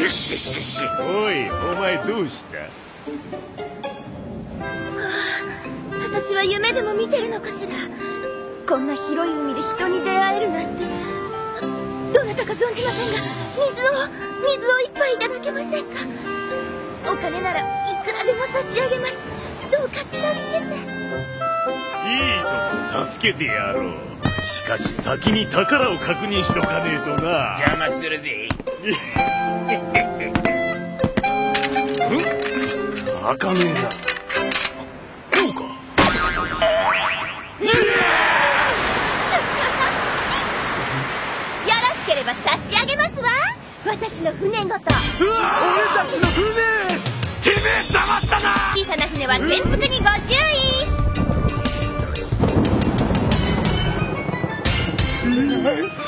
よしよしよし。おい、お前どうした？ 私は夢でも見てるのかしら。こんな広い海で人に出会えるなんて。どなたか存じませんが、水を一杯いただけませんか？お金ならいくらでも差し上げます。どうか助けて。 いいとこ助けてやろう。しかし先に宝を確認しとかねえとな。 邪魔するぜ。 開かねえな。そうか。 よろしければ差し上げますわ。私の船ごと。 俺たちの船。てめえ黙ったな。 小さな船は転覆にご注意。